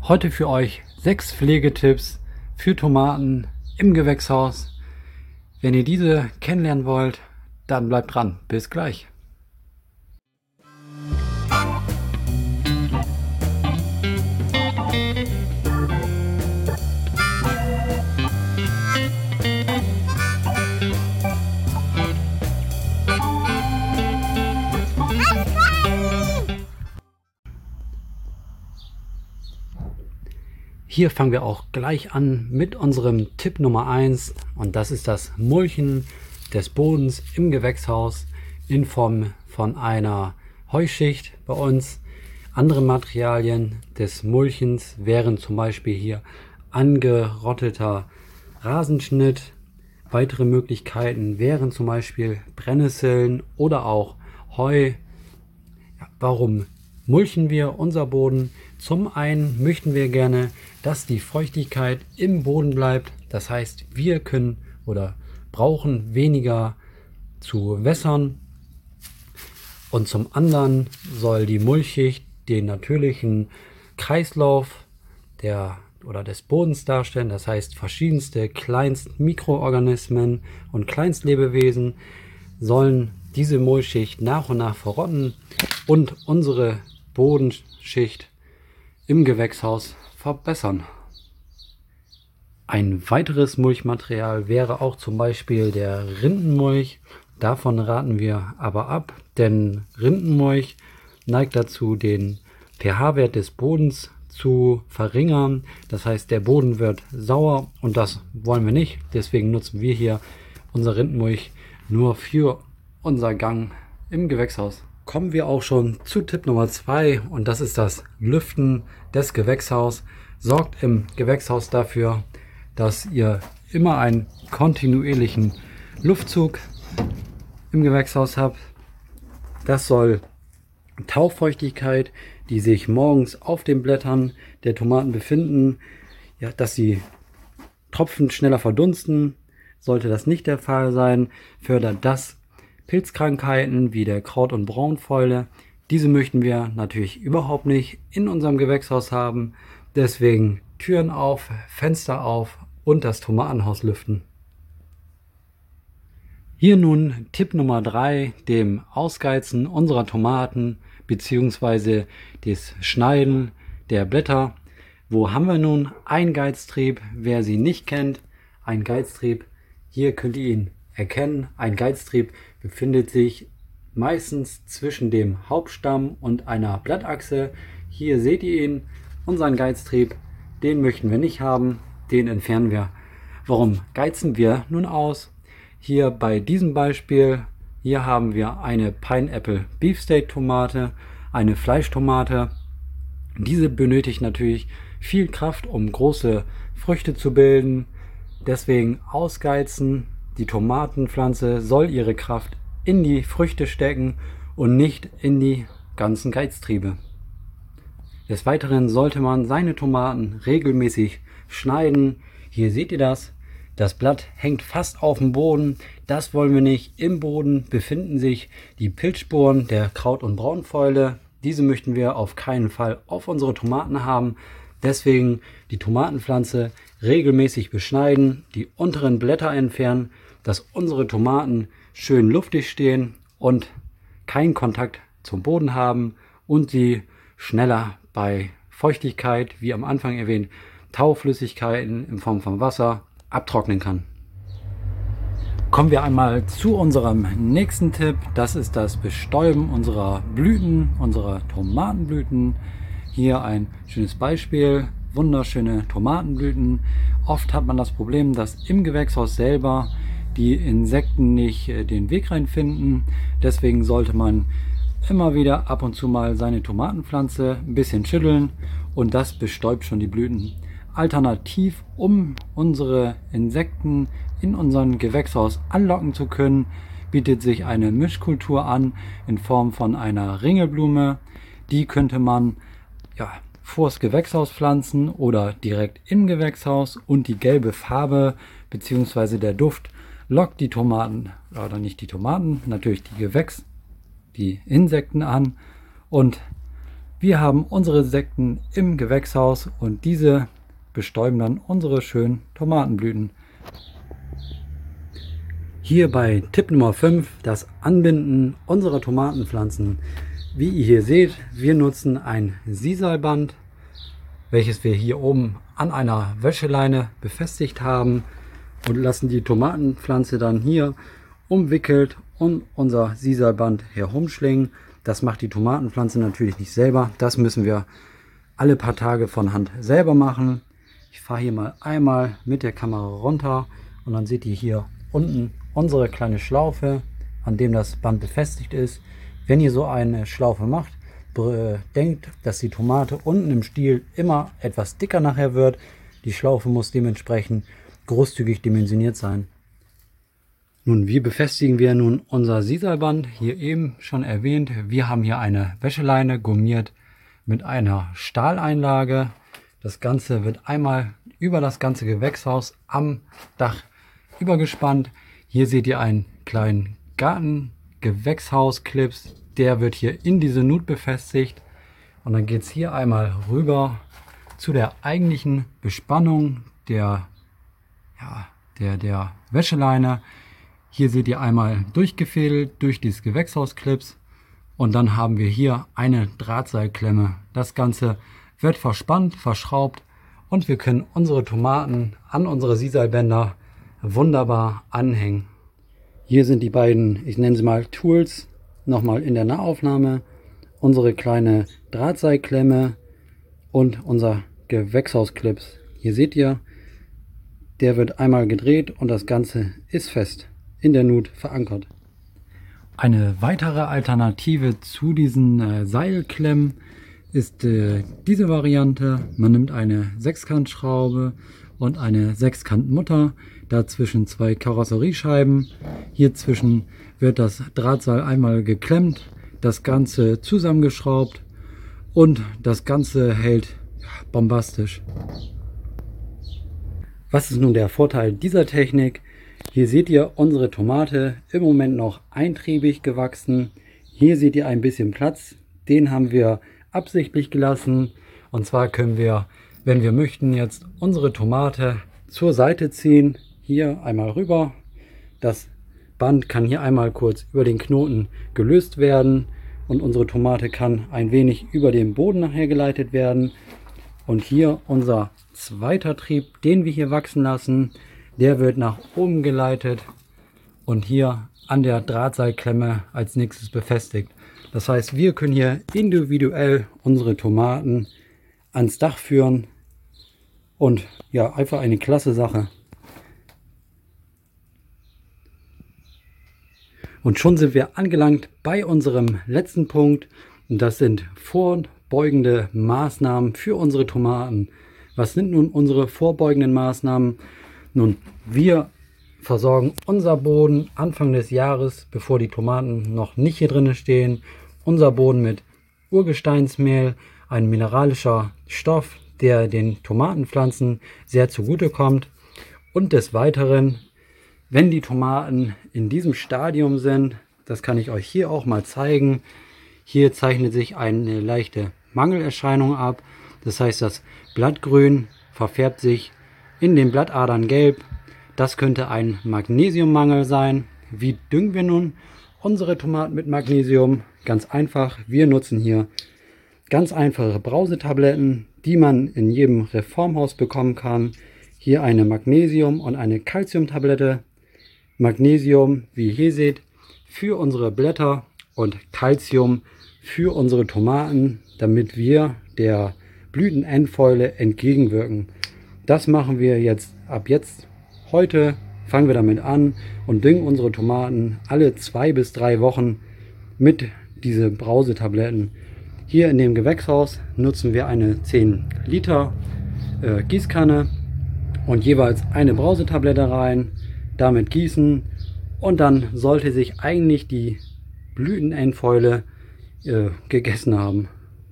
Heute für euch 6 Pflegetipps für Tomaten im Gewächshaus. Wenn ihr diese kennenlernen wollt, dann bleibt dran. Bis gleich. Hier fangen wir auch gleich an mit unserem Tipp Nummer 1 und das ist das Mulchen des Bodens im Gewächshaus in Form von einer Heuschicht bei uns. Andere Materialien des Mulchens wären zum Beispiel hier angerotteter Rasenschnitt. Weitere Möglichkeiten wären zum Beispiel Brennnesseln oder auch Heu. Ja, warum mulchen wir unser Boden? Zum einen möchten wir gerne, dass die Feuchtigkeit im Boden bleibt. Das heißt, wir können oder brauchen weniger zu wässern. Und zum anderen soll die Mulchschicht den natürlichen Kreislauf des Bodens darstellen. Das heißt, verschiedenste Mikroorganismen und Kleinstlebewesen sollen diese Mulchschicht nach und nach verrotten und unsere Bodenschicht im Gewächshaus verbessern. Ein weiteres Mulchmaterial wäre auch zum Beispiel der Rindenmulch. Davon raten wir aber ab, denn Rindenmulch neigt dazu, den pH-Wert des Bodens zu verringern. Das heißt, der Boden wird sauer und das wollen wir nicht. Deswegen nutzen wir hier unser Rindenmulch nur für unser Gang im Gewächshaus. Kommen wir auch schon zu Tipp Nummer 2 und das ist das Lüften des Gewächshauses. Sorgt im Gewächshaus dafür, dass ihr immer einen kontinuierlichen Luftzug im Gewächshaus habt. Das soll Taufeuchtigkeit, die sich morgens auf den Blättern der Tomaten befinden, ja, dass die Tropfen schneller verdunsten. Sollte das nicht der Fall sein, fördert das Pilzkrankheiten wie der Kraut- und Braunfäule. Diese möchten wir natürlich überhaupt nicht in unserem Gewächshaus haben. Deswegen Türen auf, Fenster auf und das Tomatenhaus lüften. Hier nun Tipp Nummer 3, dem Ausgeizen unserer Tomaten bzw. das Schneiden der Blätter. Wo haben wir nun einen Geiztrieb? Wer sie nicht kennt, ein Geiztrieb, hier könnt ihr ihn erkennen. Ein Geiztrieb befindet sich meistens zwischen dem Hauptstamm und einer Blattachse. Hier seht ihr ihn, unseren Geiztrieb, den möchten wir nicht haben, den entfernen wir. Warum geizen wir nun aus? Hier bei diesem Beispiel, hier haben wir eine Pineapple Beefsteak Tomate, eine Fleischtomate. Diese benötigt natürlich viel Kraft, um große Früchte zu bilden. Deswegen ausgeizen. Die Tomatenpflanze soll ihre Kraft in die Früchte stecken und nicht in die ganzen Geiztriebe. Des Weiteren sollte man seine Tomaten regelmäßig schneiden. Hier seht ihr das. Das Blatt hängt fast auf dem Boden. Das wollen wir nicht. Im Boden befinden sich die Pilzsporen der Kraut- und Braunfäule. Diese möchten wir auf keinen Fall auf unsere Tomaten haben. Deswegen die Tomatenpflanze regelmäßig beschneiden, die unteren Blätter entfernen, dass unsere Tomaten schön luftig stehen und keinen Kontakt zum Boden haben und sie schneller bei Feuchtigkeit, wie am Anfang erwähnt, Tauflüssigkeiten in Form von Wasser abtrocknen kann. Kommen wir einmal zu unserem nächsten Tipp. Das ist das Bestäuben unserer Blüten, unserer Tomatenblüten. Hier ein schönes Beispiel. Wunderschöne Tomatenblüten. Oft hat man das Problem, dass im Gewächshaus selber die Insekten nicht den Weg reinfinden. Deswegen sollte man immer wieder ab und zu mal seine Tomatenpflanze ein bisschen schütteln und das bestäubt schon die Blüten. Alternativ, um unsere Insekten in unserem Gewächshaus anlocken zu können, bietet sich eine Mischkultur an in Form von einer Ringelblume. Die könnte man vors Gewächshaus pflanzen oder direkt im Gewächshaus und die gelbe Farbe bzw. der Duft lockt die Tomaten, oder nicht die Tomaten, natürlich die Insekten an und Wir haben unsere Insekten im Gewächshaus und diese bestäuben dann unsere schönen Tomatenblüten. Hier bei Tipp Nummer 5, das Anbinden unserer Tomatenpflanzen. Wie ihr hier seht, wir nutzen ein Sisalband, welches wir hier oben an einer Wäscheleine befestigt haben und lassen die Tomatenpflanze dann hier umwickelt und unser Sisalband herumschlingen. Das macht die Tomatenpflanze natürlich nicht selber. Das müssen wir alle paar Tage von Hand selber machen. Ich fahre hier mal einmal mit der Kamera runter und dann seht ihr hier unten unsere kleine Schlaufe, an dem das Band befestigt ist. Wenn ihr so eine Schlaufe macht, bedenkt, dass die Tomate unten im Stiel immer etwas dicker nachher wird. Die Schlaufe muss dementsprechend großzügig dimensioniert sein. Nun, wie befestigen wir nun unser Sisalband? Hier eben schon erwähnt, wir haben hier eine Wäscheleine gummiert mit einer Stahleinlage. Das Ganze wird einmal über das ganze Gewächshaus am Dach übergespannt. Hier seht ihr einen kleinen Garten-Gewächshaus-Clips. Der wird hier in diese Nut befestigt. Und dann geht es hier einmal rüber zu der eigentlichen Bespannung der Wäscheleine. Hier seht ihr einmal durchgefädelt durch dieses Gewächshaus-Clips. Und dann haben wir hier eine Drahtseilklemme. Das Ganze wird verspannt, verschraubt und wir können unsere Tomaten an unsere Sisalbänder wunderbar anhängen. Hier sind die beiden, ich nenne sie mal Tools, nochmal in der Nahaufnahme. Unsere kleine Drahtseilklemme und unser Gewächshausclips. Hier seht ihr, der wird einmal gedreht und das Ganze ist fest in der Nut verankert. Eine weitere Alternative zu diesen Seilklemmen ist diese Variante. Man nimmt eine Sechskantschraube und eine Sechskantmutter, dazwischen zwei Karosseriescheiben. Hier zwischen wird das Drahtseil einmal geklemmt, das Ganze zusammengeschraubt und das Ganze hält bombastisch. Was ist nun der Vorteil dieser Technik? Hier seht ihr unsere Tomate im Moment noch eintriebig gewachsen. Hier seht ihr ein bisschen Platz, den haben wir absichtlich gelassen. Und zwar können wir, wenn wir möchten, jetzt unsere Tomate zur Seite ziehen. Hier einmal rüber. Das Band kann hier einmal kurz über den Knoten gelöst werden und unsere Tomate kann ein wenig über den Boden nachher geleitet werden. Und hier unser zweiter Trieb, den wir hier wachsen lassen, der wird nach oben geleitet und hier an der Drahtseilklemme als nächstes befestigt. Das heißt, wir können hier individuell unsere Tomaten ans Dach führen und ja, einfach eine klasse Sache. Und schon sind wir angelangt bei unserem letzten Punkt und das sind vorbeugende Maßnahmen für unsere Tomaten. Was sind nun unsere vorbeugenden Maßnahmen? Nun, wir versorgen unser Boden Anfang des Jahres, bevor die Tomaten noch nicht hier drin stehen, unser Boden mit Urgesteinsmehl, ein mineralischer Stoff, der den Tomatenpflanzen sehr zugute kommt. Und des Weiteren, wenn die Tomaten in diesem Stadium sind, das kann ich euch hier auch mal zeigen, hier zeichnet sich eine leichte Mangelerscheinung ab. Das heißt, das Blattgrün verfärbt sich in den Blattadern gelb. Das könnte ein Magnesiummangel sein. Wie düngen wir nun unsere Tomaten mit Magnesium? Ganz einfach, wir nutzen hier ganz einfache Brausetabletten, die man in jedem Reformhaus bekommen kann. Hier eine Magnesium- und eine Calciumtablette. Magnesium, wie ihr hier seht, für unsere Blätter und Calcium für unsere Tomaten, damit wir der Blütenendfäule entgegenwirken. Das machen wir jetzt ab jetzt. Heute fangen wir damit an und düngen unsere Tomaten alle 2 bis 3 Wochen mit diesen Brausetabletten. Hier in dem Gewächshaus nutzen wir eine 10 Liter Gießkanne und jeweils eine Brausetablette rein, damit gießen und dann sollte sich eigentlich die Blütenendfäule gegessen haben.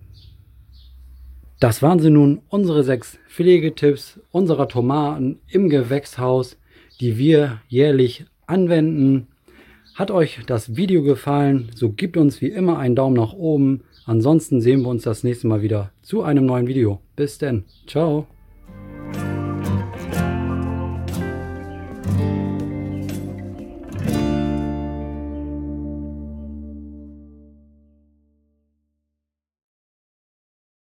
Das waren sie nun, unsere 6 Pflegetipps unserer Tomaten im Gewächshaus, die wir jährlich anwenden. Hat euch das Video gefallen, so gebt uns wie immer einen Daumen nach oben, Ansonsten sehen wir uns das nächste Mal wieder zu einem neuen Video. Bis denn. Ciao.